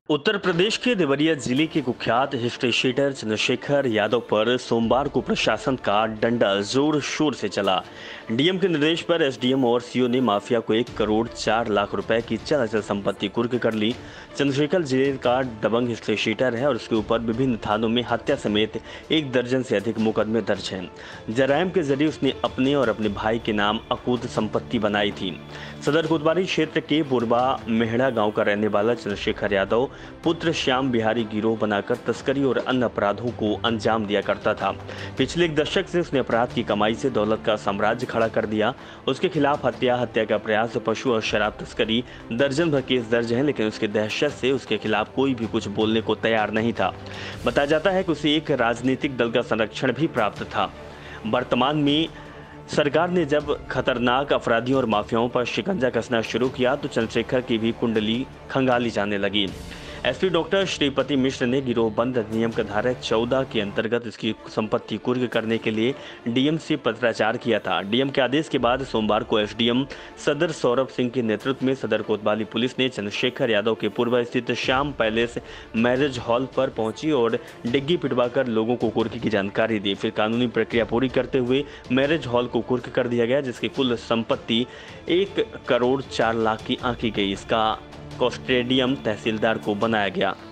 उत्तर प्रदेश के देवरिया जिले के कुख्यात हिस्ट्री शीटर चंद्रशेखर यादव पर सोमवार को प्रशासन का डंडा जोर शोर से चला। डीएम के निर्देश पर एसडीएम और सीओ ने माफिया को 1 करोड़ 4 लाख रुपए की चल अचल संपत्ति कुर्क कर ली। चंद्रशेखर जिले का दबंग हिस्ट्री शीटर है और उसके ऊपर विभिन्न थानों में हत्या समेत 1 दर्जन से अधिक मुकदमे दर्ज हैं। जराइम के जरिए उसने अपने और अपने भाई के नाम अकूत संपत्ति बनाई थी। सदर कोतवाली क्षेत्र के बुरबा मेहड़ा गांव का रहने वाला चंद्रशेखर यादव पुत्र श्याम बिहारी गिरोह बनाकर तस्करी और अन्य अपराधों को अंजाम दिया करता था। पिछले 1 दशक से उसने अपराध की कमाई से दौलत का साम्राज्य खड़ा कर दिया। उसके खिलाफ हत्या का प्रयास, पशु और शराब तस्करी दर्जन भर केस दर्ज हैं, लेकिन उसके दहशत से उसके खिलाफ कोई भी कुछ बोलने को तैयार नहीं था। बताया जाता है कि उसे एक राजनीतिक दल का संरक्षण भी प्राप्त था। वर्तमान में सरकार ने जब खतरनाक अपराधियों और माफियाओं पर शिकंजा कसना शुरू किया तो चंद्रशेखर की भी कुंडली खंगाली जाने लगी। एसपी डॉक्टर श्रीपति मिश्र ने गिरोहबंद अधिनियम का धारा 14 के अंतर्गत इसकी संपत्ति कुर्क करने के लिए डीएम से पत्राचार किया था। डीएम के आदेश के बाद सोमवार को एसडीएम सदर सौरभ सिंह के नेतृत्व में सदर कोतवाली पुलिस ने चंद्रशेखर यादव के पूर्व स्थित श्याम पैलेस मैरिज हॉल पर पहुंची और डिग्गी पिटवाकर लोगों को कुर्क की जानकारी दी। फिर कानूनी प्रक्रिया पूरी करते हुए मैरिज हॉल को कुर्क कर दिया गया, जिसकी कुल संपत्ति 1 करोड़ 4 लाख की आंकी गई। इसका कस्टोडियन तहसीलदार को बनाया गया।